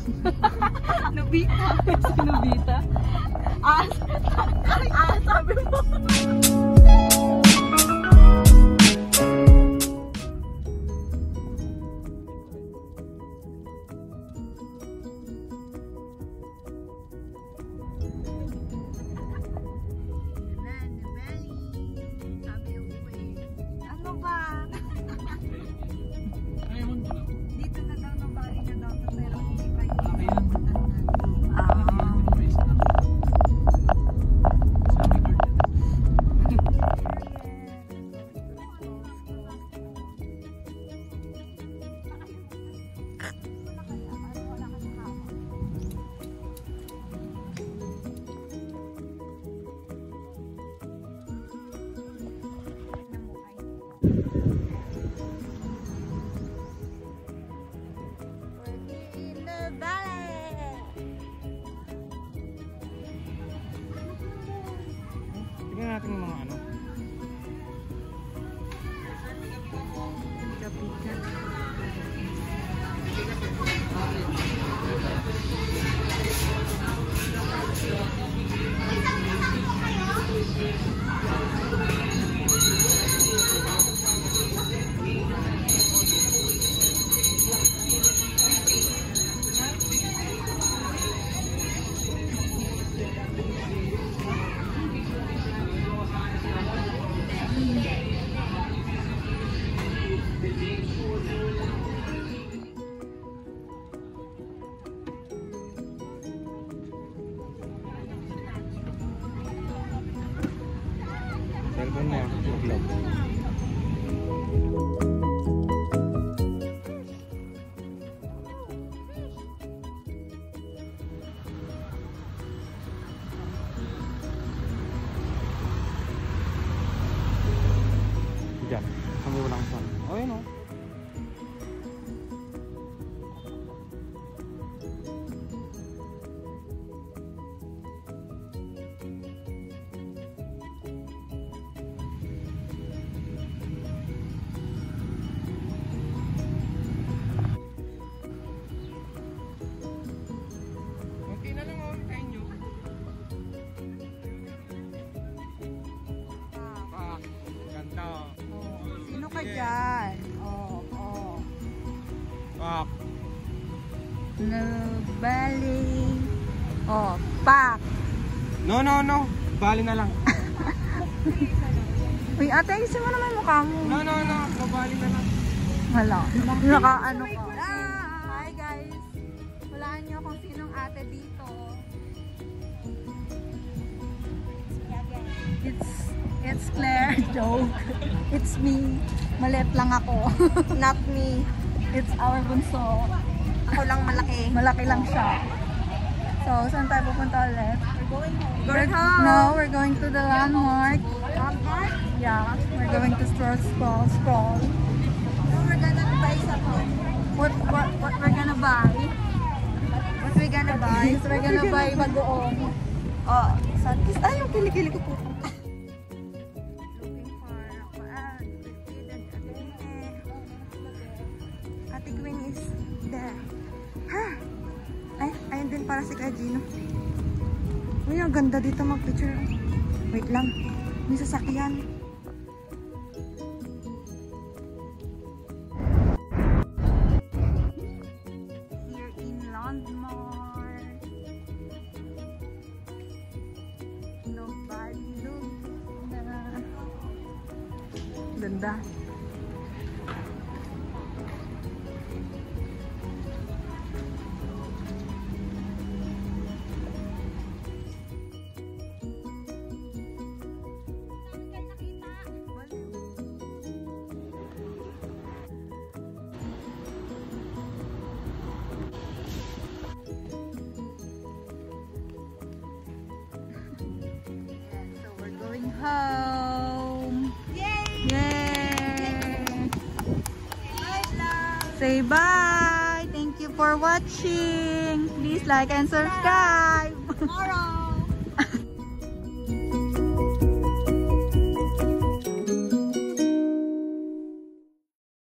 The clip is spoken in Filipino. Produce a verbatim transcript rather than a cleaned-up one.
Nubita. Si Nubita. Ah, ah, sabi mo. Tingnan natin yung mga ano. Cellphone mo, vlog. Diyan, kami walang sun. Oh, yun o. Sino ka dyan? Oh, oh. Pak. Nuvali. Oh, pak. No, no, no. Bali na lang. Uy, ate, isin mo naman mukha mo. No, no, no. Mabali na lang. Wala. Naka ano ka. Hi guys. Walaan nyo kung sinong ate dito. It's It's Claire. Joke. It's me. Maliit lang ako. Not me. It's our bunso. Ako lang malaki. Malaki lang siya. So, saan tayo pupunta ulit? We're going home. We're, no, we're going to the landmark. Landmark? Yeah, we're going to stroll, scroll, scroll. No, we're gonna buy something. What, what, what we're gonna buy? What we gonna buy? Yes, we're gonna buy bagoong. Oh, sunkiss. Ay, yung kilikili ko po. Looking for uh, Ate Gwen is there. Ha? Ay, ayun din para si Kajino. Uy, ang ganda dito mag-picture. Wait lang. May sasakyan. Here in Landmark. Nuvali, Laguna. Ganda. Home. Yay! Yay! Bye, love. Say bye. Thank you for watching. Please like and subscribe. Tomorrow.